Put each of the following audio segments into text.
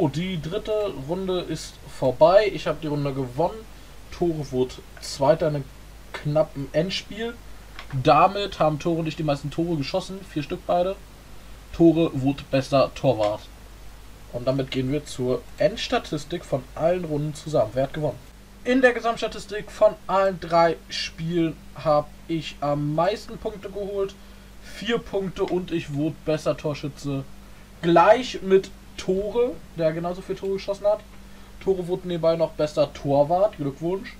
So, die dritte Runde ist vorbei. Ich habe die Runde gewonnen. Tore wurde Zweiter in einem knappen Endspiel. Damit haben Tore und ich die meisten Tore geschossen. 4 Stück beide. Tore wurde bester Torwart. Und damit gehen wir zur Endstatistik von allen Runden zusammen. Wer hat gewonnen? In der Gesamtstatistik von allen 3 Spielen habe ich am meisten Punkte geholt. 4 Punkte und ich wurde bester Torschütze. Gleich mit Tore, der genauso viele Tore geschossen hat. Tore wurde nebenbei noch bester Torwart. Glückwunsch.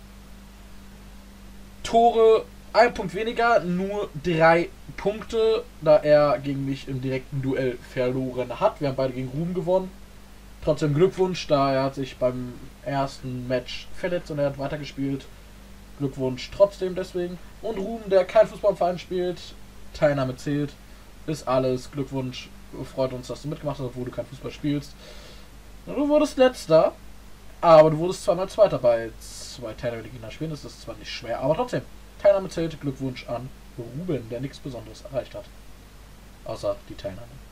Tore 1 Punkt weniger, nur 3 Punkte, da er gegen mich im direkten Duell verloren hat. Wir haben beide gegen Ruben gewonnen. Trotzdem Glückwunsch, da er hat sich beim ersten Match verletzt und er hat weitergespielt. Glückwunsch trotzdem deswegen. Und Ruben, der kein Fußballverein spielt, Teilnahme zählt, ist alles. Glückwunsch, freut uns, dass du mitgemacht hast, obwohl du kein Fußball spielst. Du wurdest letzter, aber du wurdest zweimal Zweiter bei 2 Teilnehmer gegeneinander spielen. Das ist zwar nicht schwer, aber trotzdem. Teilnahme zählt. Glückwunsch an Ruben, der nichts Besonderes erreicht hat. Außer die Teilnahme.